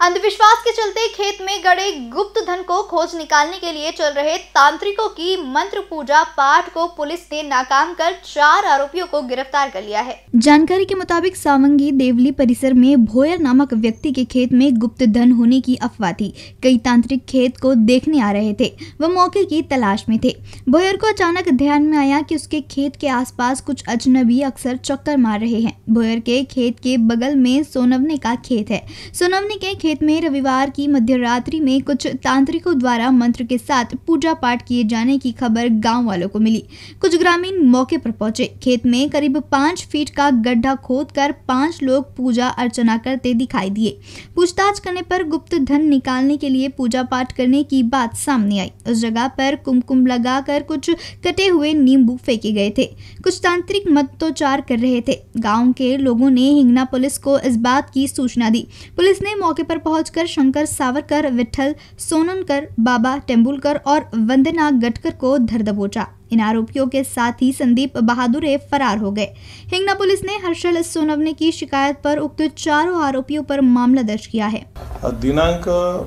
अंधविश्वास के चलते खेत में गड़े गुप्त धन को खोज निकालने के लिए चल रहे तांत्रिकों की मंत्र पूजा पाठ को पुलिस ने नाकाम कर 4 आरोपियों को गिरफ्तार कर लिया है। जानकारी के मुताबिक सावंगी देवली परिसर में भोयर नामक व्यक्ति के खेत में गुप्त धन होने की अफवाह थी। कई तांत्रिक खेत को देखने आ रहे थे, वह मौके की तलाश में थे। भोयर को अचानक ध्यान में आया कि उसके खेत के आसपास कुछ अजनबी अक्सर चक्कर मार रहे हैं। भोयर के खेत के बगल में सोनवने का खेत है। सोनवने के खेत में रविवार की मध्यरात्रि में कुछ तांत्रिकों द्वारा मंत्र के साथ पूजा पाठ किए जाने की खबर गांव वालों को मिली। कुछ ग्रामीण मौके पर पहुंचे। खेत में करीब 5 फीट का गड्ढा खोदकर 5 लोग पूजा अर्चना करते दिखाई दिए। पूछताछ करने पर गुप्त धन निकालने के लिए पूजा पाठ करने की बात सामने आई। उस जगह पर कुमकुम लगाकर कुछ कटे हुए नींबू फेंके गए थे। कुछ तांत्रिक मंत्रोच्चार कर रहे थे। गाँव के लोगों ने हिंगना पुलिस को इस बात की सूचना दी। पुलिस ने मौके पर पहुंचकर शंकर सावरकर, विठल सोननकर, बाबा टेम्बुलकर और वंदना गटकर को धर दबोचा। इन आरोपियों के साथ ही संदीप बहादुर फरार हो गए। हिंगना पुलिस ने हर्षल सोनवने की शिकायत पर उक्त 4 आरोपियों पर मामला दर्ज किया है। दिनांक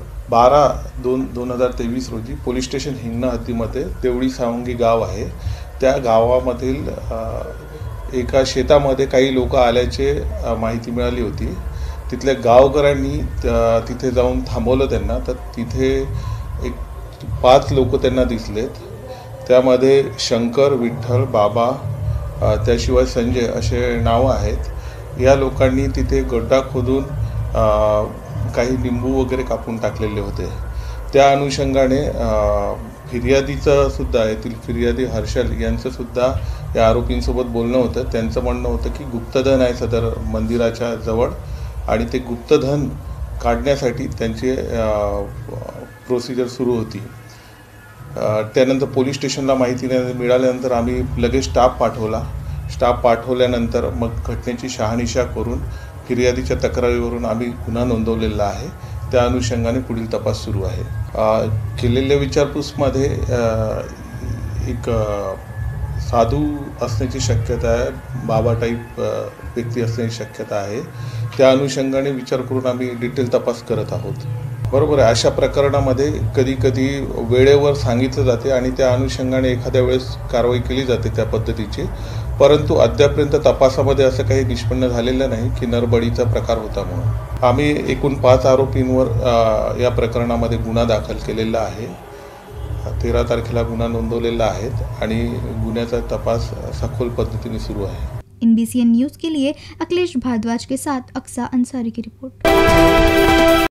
12/2/2023 रोजी पोलीस स्टेशन हिंगना हद्दीमध्ये देवळी सावंगी गाव आहे। त्या गावामधील एका शेतामध्ये काही लोक आल्याचे माहिती मिळाली होती। तिथल्या गावकऱ्यांनी तिथे जाऊन थांबवलं त्यांना, तर तिथे एक 5 लोक त्यांना दिसलेत। त्यामध्ये शंकर, विठ्ठल, बाबा, त्याशिवाय संजय असे नाव आहेत। या लोकांनी तिथे गड्डा खोदून काही लिंबू वगैरे कापून टाकलेले होते। त्या अनुषंगाने फिर्यादीचं सुद्धा येथील फिर्यादी हर्षल यांचं सुद्धा या आरोपींसोबत बोलणं होतं। त्यांचं म्हणणं होतं की गुप्तधन आहे सदर मंदिराच्या जवळ आणि ते गुप्तधन काढण्यासाठी त्यांची प्रोसिजर सुरू होती। त्यानंतर पोलीस स्टेशनला माहिती मिळाल्यानंतर आम्ही लगेच स्टाफ पाठवला। स्टाफ पाठवल्यानंतर मग घटनेची शहानिशा करून फिर्यादीच्या तक्रारीवरून आम्ही गुन्हा नोंदवलेला आहे। त्या अनुषंगाने पुढील तपास सुरू आहे। केलेल्या विचारपूसमध्ये एक साधू असण्याची शक्यता आहे, बाबा टाईप व्यक्ती असण्याची शक्यता आहे। त्या अनुषंगाने विचार करून आम्ही डिटेल तपास करत आहोत। बरोबर आहे, अशा प्रकरणामध्ये कधी कधी वेळेवर सांगितलं जाते आणि त्या अनुषंगाने एखाद्या वेळेस कारवाई केली जाते त्या पद्धतीची, परंतु अद्यापर्यंत तपासामध्ये असं काही निष्पन्न झालेलं नाही की नरबळीचा प्रकार होता म्हणून। आम्ही एकूण 5 आरोपींवर या प्रकरणामध्ये गुन्हा दाखल केलेला आहे। 13 तारखेला गुन्हा नोंदवलेला आहे आणि गुन्ह्याचा तपास सखोल पद्धतीने सुरू आहे। NBCN न्यूज़ के लिए अखिलेश भारद्वाज के साथ अक्सा अंसारी की रिपोर्ट।